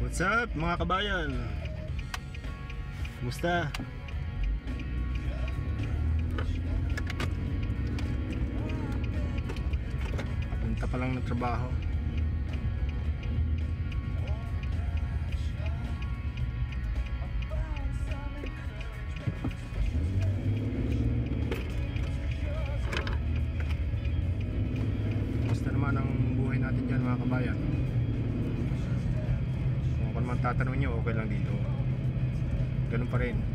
What's up mga kabayan? Kumusta? Punta pa lang ng trabaho. Kumusta naman ang buhay natin dyan mga kabayan? Kung man tatanong nyo, okay lang dito. Ganun pa rin.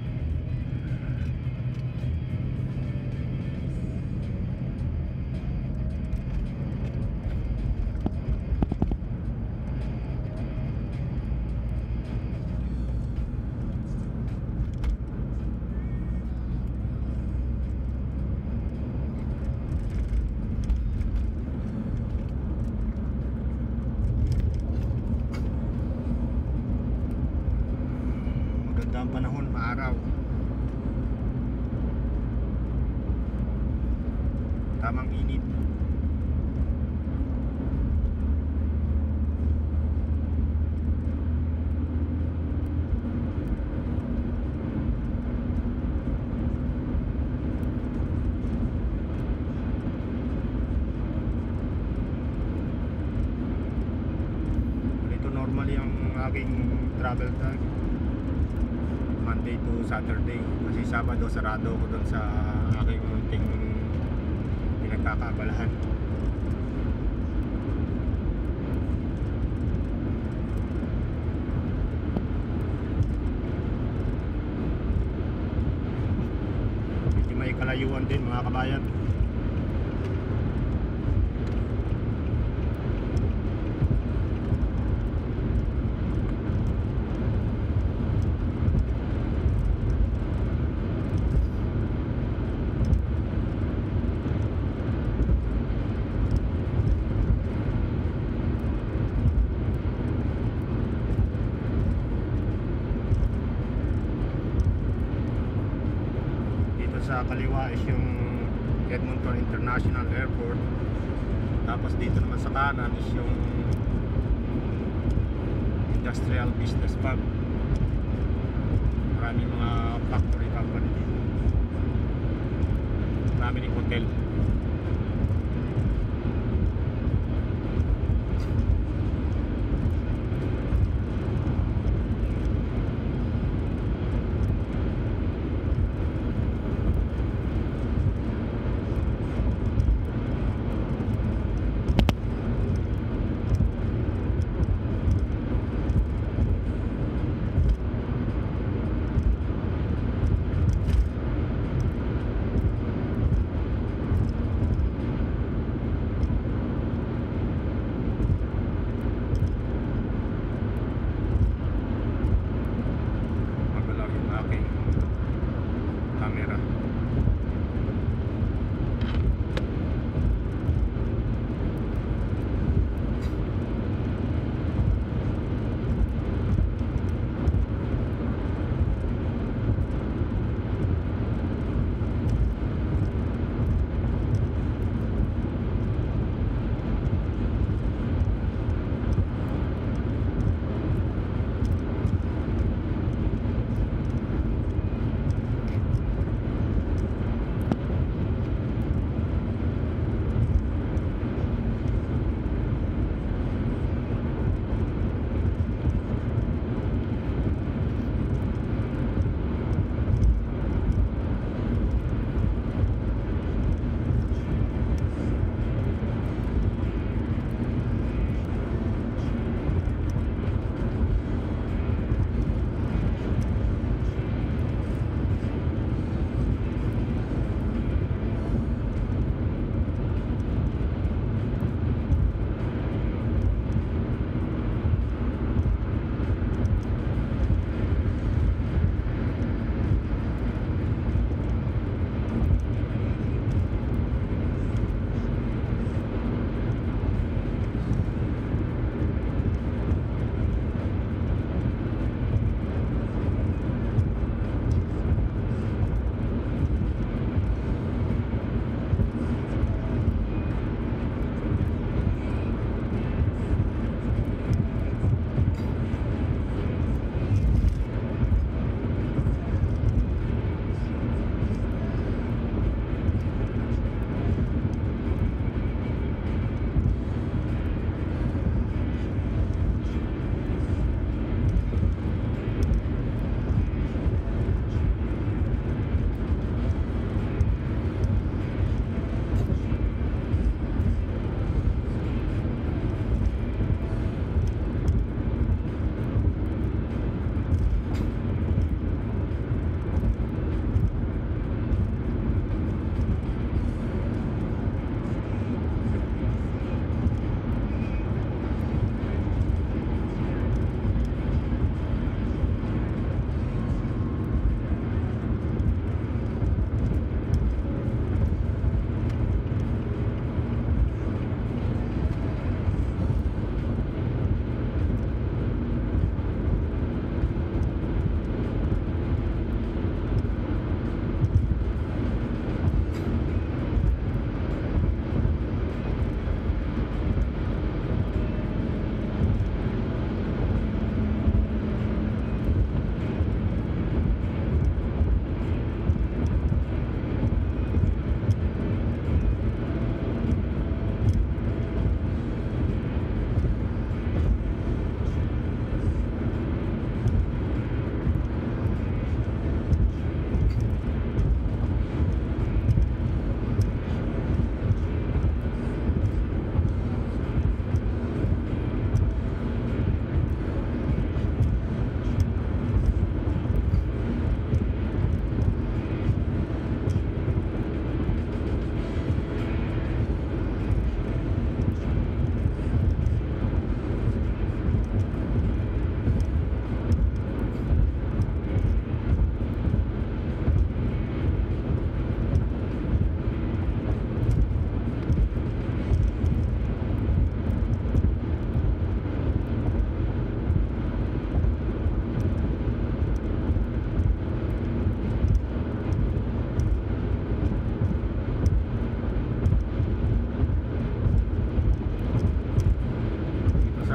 Ang panahon, maaraw. Tamang init. Ito normally ang aking travel time, Monday to Saturday, kasi Sabado sarado ko doon sa aking munting pinagkakaabalahan. Medyo may kalayuan din mga kabayan. Sa kaliwa is yung Edmonton International Airport, tapos dito naman sa kanan is yung Industrial Business Park. Maraming mga factory company dito, marami ring hotel.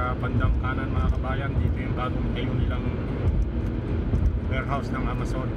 sa bandang kanan mga kabayan, dito yung bagong tayo nilang warehouse ng Amazon.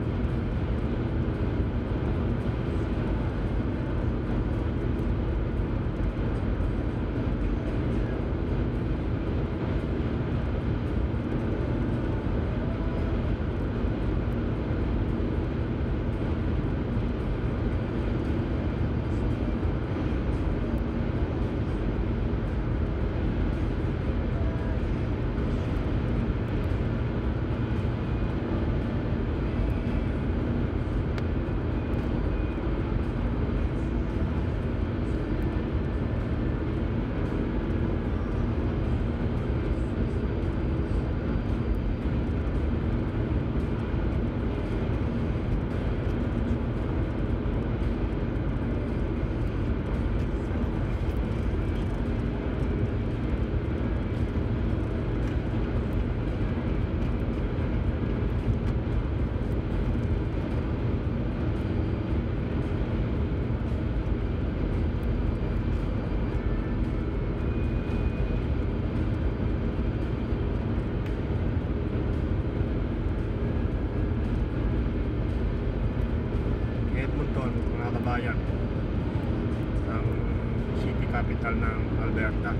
Edmonton mga kabayan, ang city capital ng Alberta.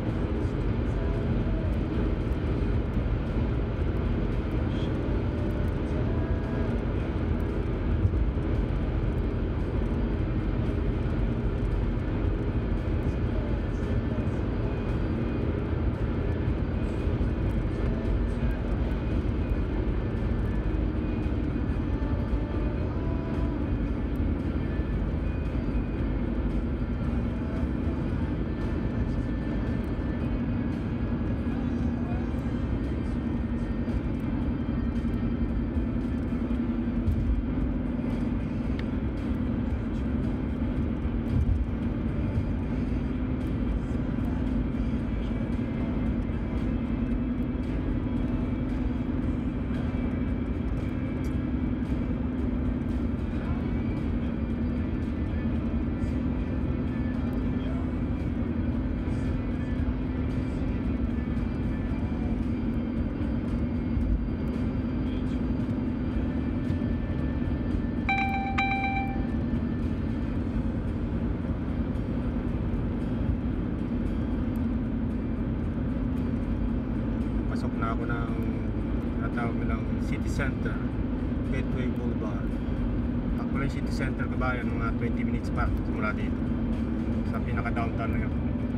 Pasok na ako ng natawag nilang City Center, Gateway Boulevard. Actually City Center kabayan, mga 20 minutes pa simula dito sa pinaka downtown na yun.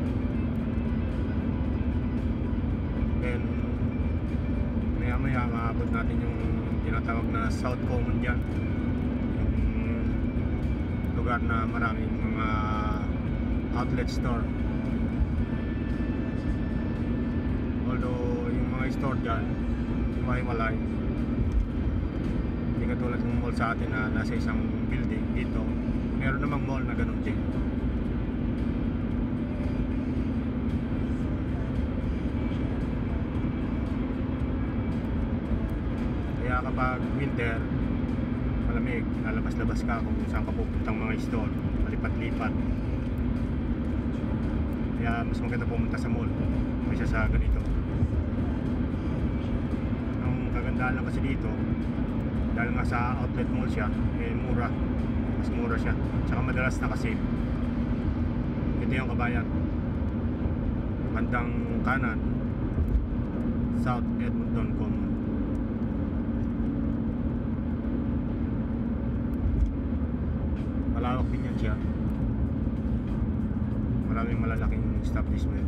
Then maya maya maabot natin yung tinatawag na South Common dyan, yung lugar na maraming mga outlet store. Although yung mga store dyan hiwa-hiwalay, hindi katulad ng mall sa atin na nasa isang building. Dito meron namang mall na ganun din. Kaya kapag winter, malamig, lalabas-labas ka kung saan ka pupuntang mga store, malipat-lipat. Kaya mas maganda pumunta sa mall kaysa sa ganito. Ang kagandahan lang kasi dito, dahil nga sa outlet mall siya, eh mura, mas mura siya, tsaka madalas nakasave. Ito yung kabayan, bandang kanan, South Edmonton Common. Malawak din yan siya, maraming malalaking establishment.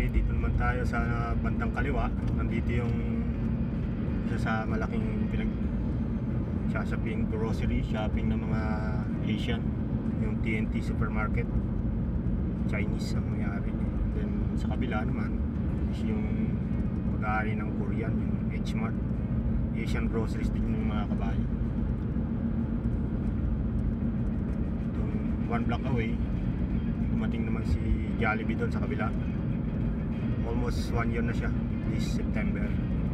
Okay, dito naman tayo sa bandang kaliwa. Nandito yung isa sa malaking shopping, grocery shopping ng mga Asian, yung TNT Supermarket. Chinese ang mayari. Then sa kabila naman is yung pag-aari ng Korean, yung H-Mart. Asian groceries din yung mga kabayo. Itong 1 block away, dumating naman si Jollibee doon sa kabila. Almost 1 year na siya this September.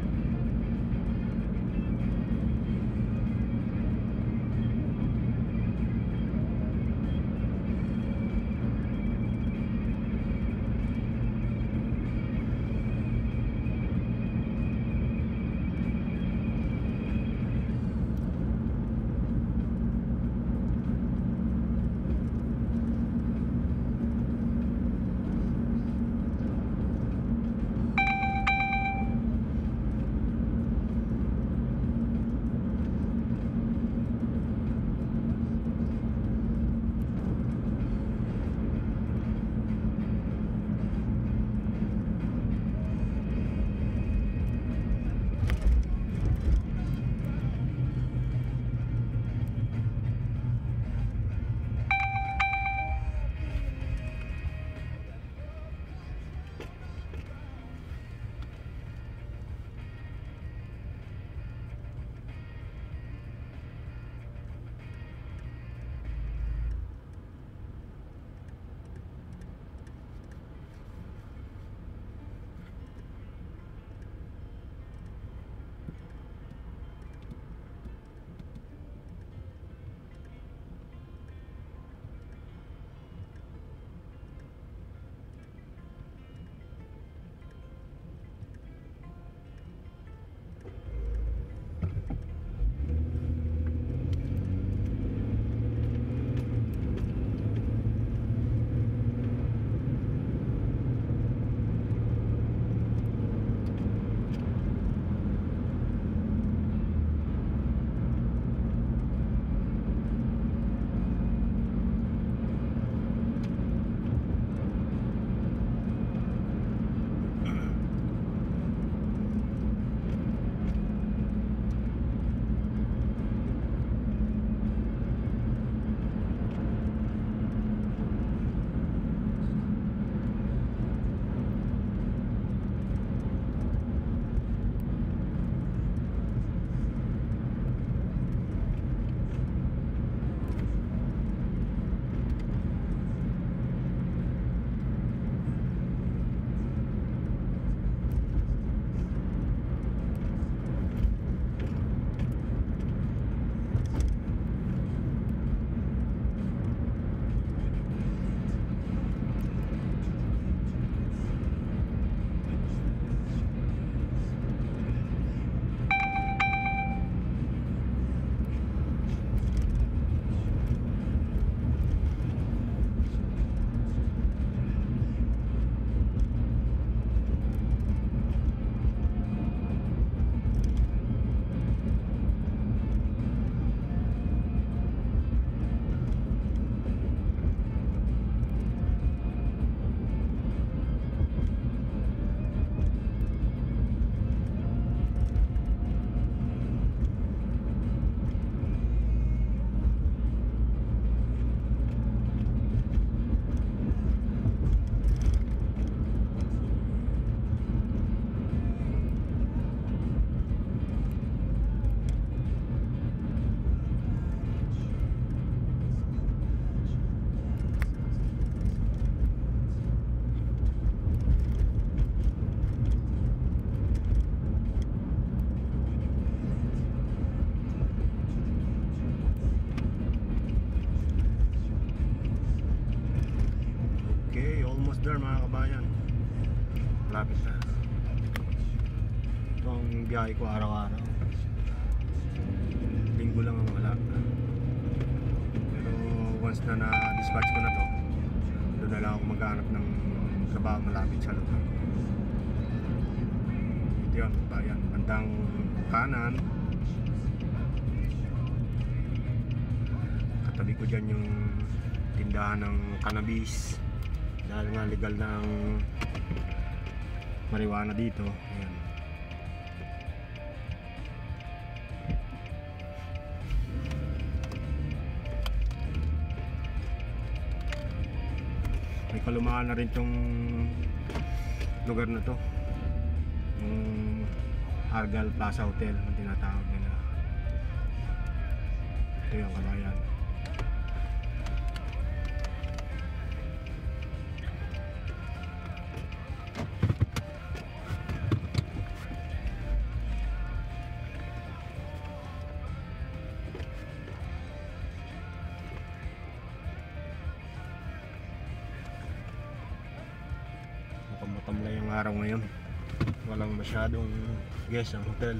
there mga kabayan, malapit na. Ito ang biyahe ko araw-araw, linggo lang ang wala, pero once na na-dispatch ko na to, doon na lang ako maghanap ng trabaho malapit sa lugar ko. Ito yun kabayan, bandang kanan katabi ko dyan yung tindahan ng cannabis, dahil nga legal ng marijuana dito. Ayan. May kalumaan na rin tong lugar na to, yung Argal Plaza Hotel ang tinatawag nila. Ito yung kabayan. Mukhang matamlay ang araw ngayon, walang masyadong guest ang hotel.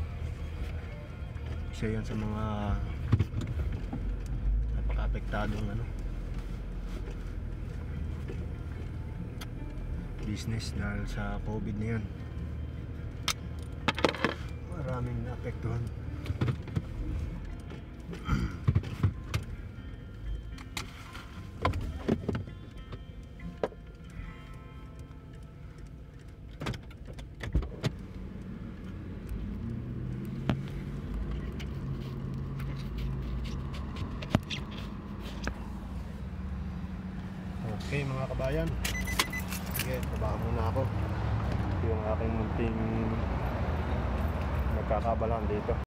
Isa yan sa mga napaka-apektadong business dahil sa COVID na yan. Maraming naapektuhan. Okay mga kabayan, sige, trabaho muna ako. Yung aking munting nagkakabalan dito.